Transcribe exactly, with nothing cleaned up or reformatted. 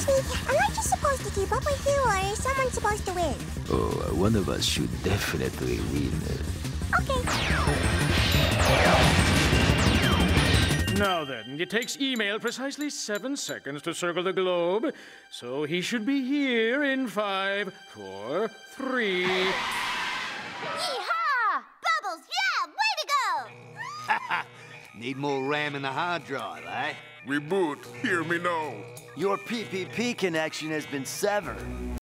Excuse me, am I just supposed to keep up with you, or is someone supposed to win? Oh, one of us should definitely win. Okay. Now then, it takes email precisely seven seconds to circle the globe, so he should be here in five, four, three... Yee-haw! Bubbles, yeah, way to go! Need more RAM in the hard drive, eh? Reboot, hear me now. Your P P P connection has been severed.